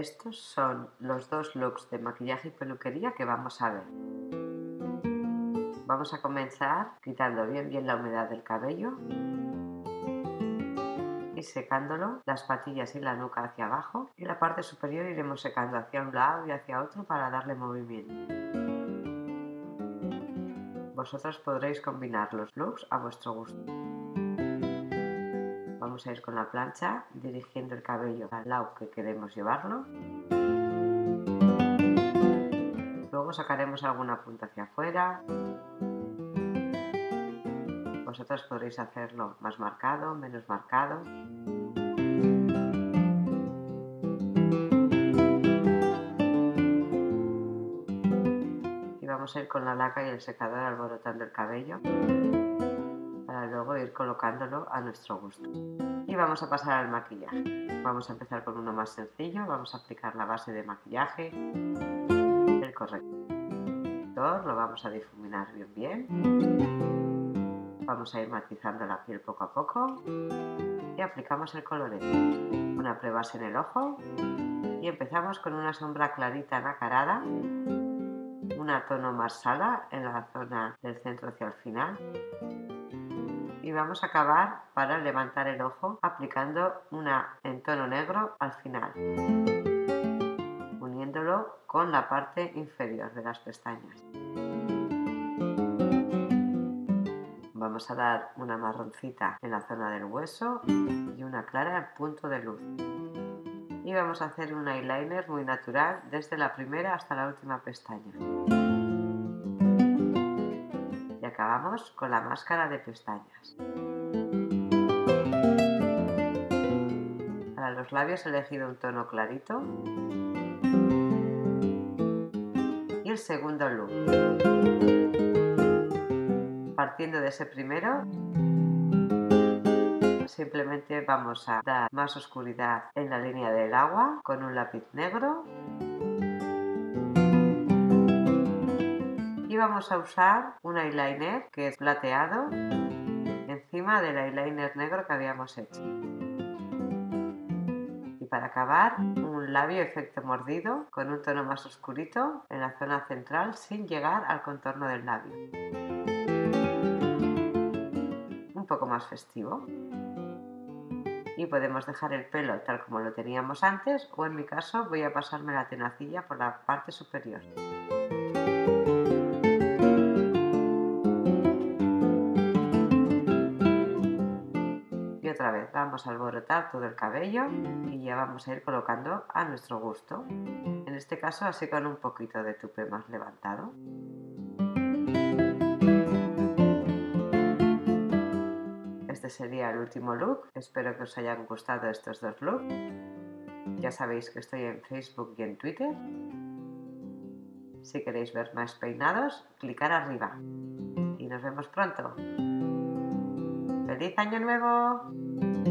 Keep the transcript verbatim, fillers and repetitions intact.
Estos son los dos looks de maquillaje y peluquería que vamos a ver. Vamos a comenzar quitando bien bien la humedad del cabello y secándolo, las patillas y la nuca hacia abajo, y la parte superior iremos secando hacia un lado y hacia otro para darle movimiento. Vosotros podréis combinar los looks a vuestro gusto. Vamos a ir con la plancha dirigiendo el cabello al lado que queremos llevarlo. Luego sacaremos alguna punta hacia afuera. Vosotros podréis hacerlo más marcado, menos marcado. Y vamos a ir con la laca y el secador alborotando el cabello para luego ir colocándolo a nuestro gusto. Y vamos a pasar al maquillaje. Vamos a empezar con uno más sencillo. Vamos a aplicar la base de maquillaje, el corrector, lo vamos a difuminar bien bien. Vamos a ir matizando la piel poco a poco y aplicamos el colorete. Una prebase en el ojo y empezamos con una sombra clarita nacarada, una tono más sala en la zona del centro hacia el final. Y vamos a acabar para levantar el ojo aplicando una en tono negro al final, uniéndolo con la parte inferior de las pestañas. Vamos a dar una marroncita en la zona del hueso y una clara en punto de luz. Y vamos a hacer un eyeliner muy natural desde la primera hasta la última pestaña. Y acabamos con la máscara de pestañas. Para los labios he elegido un tono clarito. Y el segundo look. Partiendo de ese primero, simplemente vamos a dar más oscuridad en la línea del agua con un lápiz negro. Y vamos a usar un eyeliner que es plateado encima del eyeliner negro que habíamos hecho. Y para acabar, un labio efecto mordido con un tono más oscurito en la zona central sin llegar al contorno del labio. Un poco más festivo. Y podemos dejar el pelo tal como lo teníamos antes, o en mi caso voy a pasarme la tenacilla por la parte superior. Y otra vez vamos a alborotar todo el cabello y ya vamos a ir colocando a nuestro gusto. En este caso así con un poquito de tupé más levantado. Este sería el último look. Espero que os hayan gustado estos dos looks. Ya sabéis que estoy en Facebook y en Twitter. Si queréis ver más peinados, clicar arriba. Y nos vemos pronto. ¡Feliz Año Nuevo!